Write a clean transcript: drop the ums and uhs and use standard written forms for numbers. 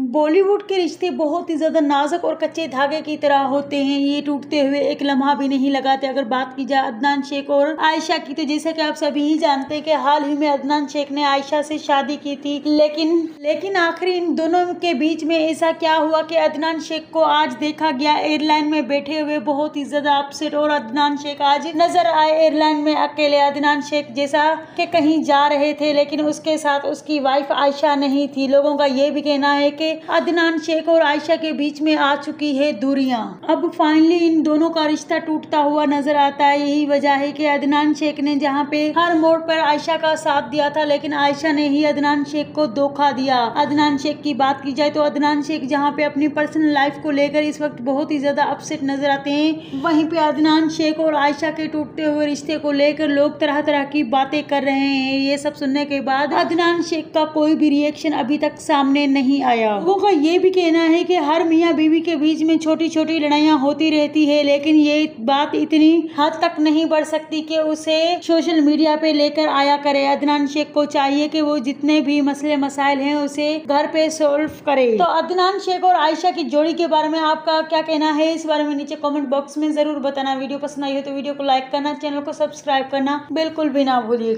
बॉलीवुड के रिश्ते बहुत ही ज़्यादा नाजुक और कच्चे धागे की तरह होते हैं। ये टूटते हुए एक लम्हा भी नहीं लगाते। अगर बात की जाए अदनान शेख और आयशा की, तो जैसा कि आप सभी ही जानते हैं कि हाल ही में अदनान शेख ने आयशा से शादी की थी, लेकिन आखिर इन दोनों के बीच में ऐसा क्या हुआ कि अदनान शेख को आज देखा गया एयरलाइन में बैठे हुए बहुत ही ज्यादा अपसेट, और अदनान शेख आज नजर आए एयरलाइन में अकेले। अदनान शेख जैसा कि कहीं जा रहे थे, लेकिन उसके साथ उसकी वाइफ आयशा नहीं थी। लोगों का ये भी कहना है कि अदनान शेख और आयशा के बीच में आ चुकी है दूरियां। अब फाइनली इन दोनों का रिश्ता टूटता हुआ नजर आता है। यही वजह है कि अदनान शेख ने जहां पे हर मोड़ पर आयशा का साथ दिया था, लेकिन आयशा ने ही अदनान शेख को धोखा दिया। अदनान शेख की बात की जाए तो अदनान शेख जहां पे अपनी पर्सनल लाइफ को लेकर इस वक्त बहुत ही ज्यादा अपसेट नजर आते हैं, वहीं पे अदनान शेख और आयशा के टूटते हुए रिश्ते को लेकर लोग तरह तरह की बातें कर रहे हैं। ये सब सुनने के बाद अदनान शेख का कोई भी रिएक्शन अभी तक सामने नहीं आया। लोगों का ये भी कहना है कि हर मियाँ बीवी के बीच में छोटी छोटी लड़ाइयाँ होती रहती है, लेकिन ये बात इतनी हद तक नहीं बढ़ सकती कि उसे सोशल मीडिया पे लेकर आया करे। अदनान शेख को चाहिए कि वो जितने भी मसले मसाइल हैं उसे घर पे सॉल्व करे। तो अदनान शेख और आयशा की जोड़ी के बारे में आपका क्या कहना है, इस बारे में नीचे कमेंट बॉक्स में जरूर बताना। वीडियो पसंद आई हो तो वीडियो को लाइक करना, चैनल को सब्सक्राइब करना बिल्कुल भी ना भूलिए।